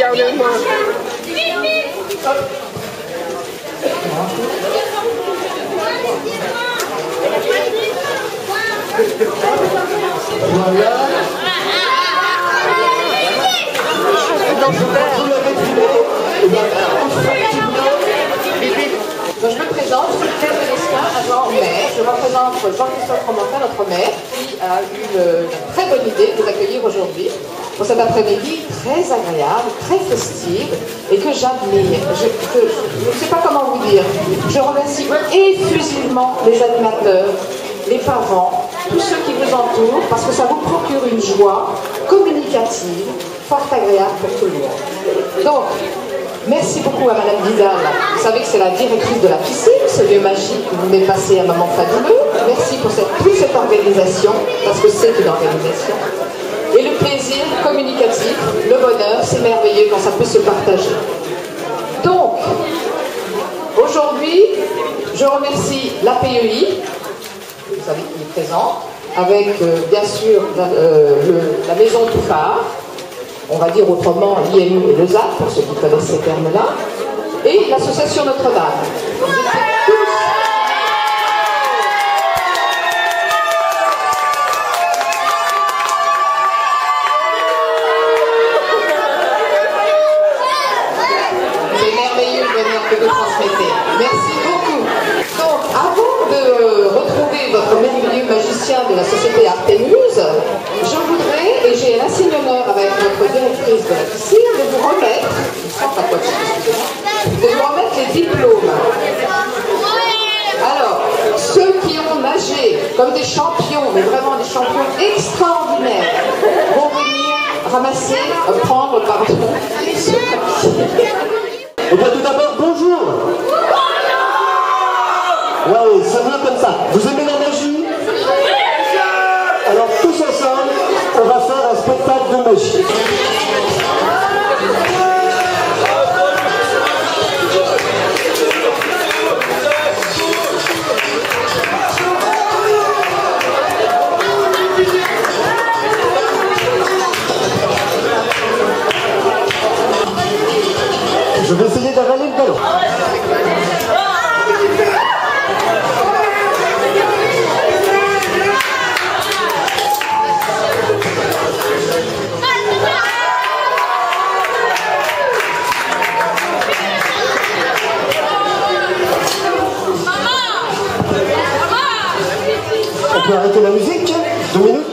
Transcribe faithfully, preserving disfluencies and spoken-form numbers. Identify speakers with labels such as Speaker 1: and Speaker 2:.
Speaker 1: regardez-moi.
Speaker 2: Voilà. Donc, je Donc, je me présente, je suis Claire Belesquin, agent maire. Je représente Jean-Christophe Fromentin, notre maire, qui a eu le, la très bonne idée de nous accueillir aujourd'hui pour cet après-midi très agréable, très festive et que j'admire. Je ne sais pas comment vous dire. Je remercie effusivement les animateurs, les parents, tous ceux qui vous entourent, parce que ça vous procure une joie communicative, fort agréable pour tout le monde. Donc, merci beaucoup à Madame Vidal. Vous savez que c'est la directrice de la piscine, ce lieu magique où vous m'avez passé un moment fabuleux. Merci pour cette, toute cette organisation, parce que c'est une organisation. Et le plaisir communicatif, le bonheur, c'est merveilleux quand ça peut se partager. Donc, aujourd'hui, je remercie l'A P E I, vous savez qui est présent, avec euh, bien sûr la, euh, le, la maison Touffard, on va dire autrement l'I M U et le Z A P, pour ceux qui connaissent ces termes-là, et l'association Notre-Dame. Vous étiez tous... C'est merveilleux le bonheur que vous transmettez. Merci beaucoup. Donc, avant de retrouver votre merveilleux magicien de la société Artémuse, je voudrais, et j'ai l'insigne honneur avec notre directrice de la piscine, de vous remettre, sans pas quoi, de vous remettre les diplômes. Alors, ceux qui ont nagé comme des champions, mais vraiment des champions extraordinaires, vont venir ramasser, euh, prendre, pardon, ce papier.
Speaker 3: Eh bien, tout d'abord, bonjour. Ouais, ça vient comme ça. Vous aimez la magie? Alors, tous ensemble, on va faire un spectacle de magie. Je vais essayer d'avaler le ballon. On peut arrêter la musique? Deux minutes?